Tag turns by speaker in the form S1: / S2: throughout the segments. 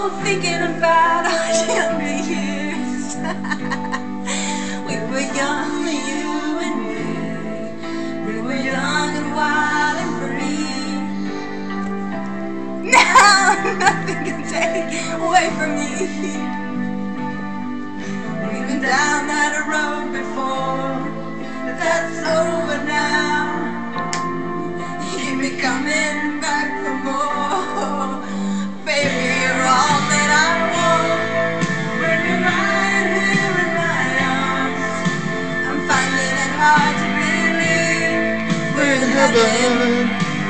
S1: thinking about our younger years. We were young, you and me. We were young and wild and free. Now nothing can take away from me. We've been down that road before, but that's over now. You keep me coming back for more. Baby, you're all that I want. When you're lying here in my arms, I'm finding it hard to believe we're in heaven.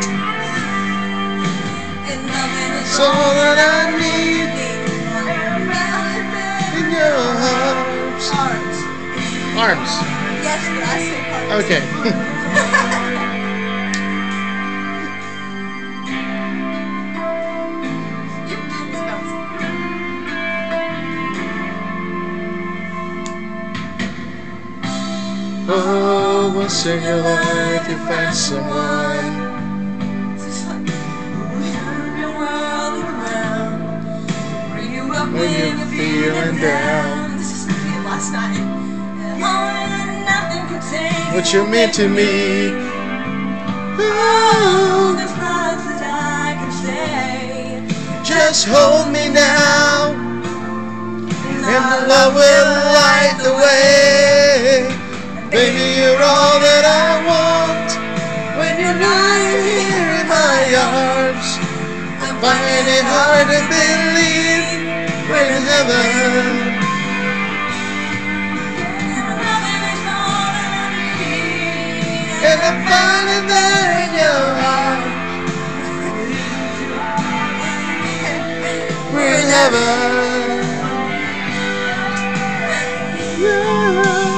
S1: And loving is
S2: all that I need in your arms. Arms.
S1: Yes, but I say arms.
S2: Okay. Oh, once in your life you find someone. When you're feeling down.
S1: This is last night. Nothing could take
S2: What you meant to me.
S1: oh, there's nothing I can say.
S2: Just hold me now, and the love will light the way. Baby, you're all that I want. When you're lying here in my arms, I find it hard to believe we're in heaven. And I find it there in your heart. We're in heaven. Yeah.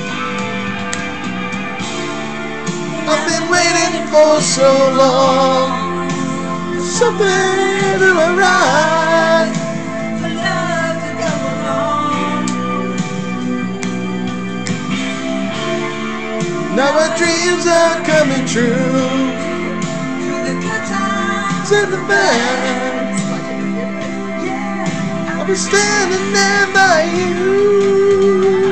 S2: I've been waiting for so long, something to arrive.
S1: For love to come along.
S2: Now our dreams are coming true.
S1: Through the good times
S2: And the bad, I'll be standing there by you.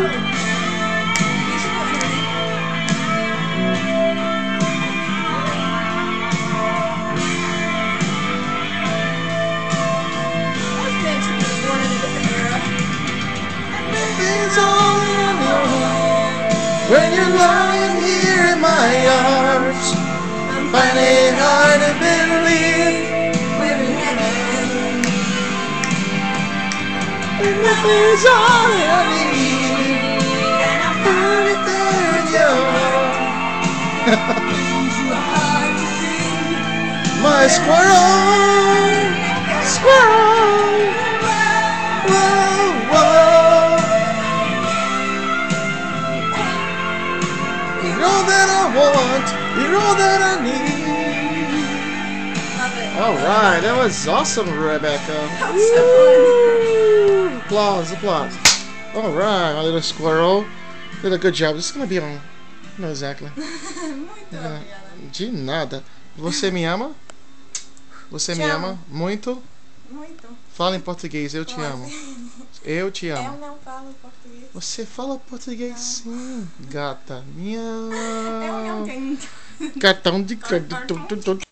S2: It's all in your heart. When you're lying here in my arms, I'm finding it hard to believe
S1: we're in heaven.
S2: and nothing's all that I need.
S1: And I
S2: Find it there in your heart.
S1: too hard to see.
S2: My squirrel, squirrel. Whoa, whoa. You're all that I want. You're all that I need.
S1: Love it.
S2: Alright, that was awesome, Rebecca.
S1: That was so fun.
S2: Woo! Applause, applause. Alright, my little squirrel. Did a good job. This is gonna be on. Não, exactly.
S1: Muito obrigada.
S2: De nada. Você me ama? Você me
S1: Te
S2: ama?
S1: amo.
S2: Muito?
S1: Muito.
S2: Fala em português, eu te amo. Eu te
S1: Eu
S2: amo.
S1: não falo português.
S2: Você fala português sim, gata. Miau.
S1: Eu não tenho.
S2: Cartão de crédito.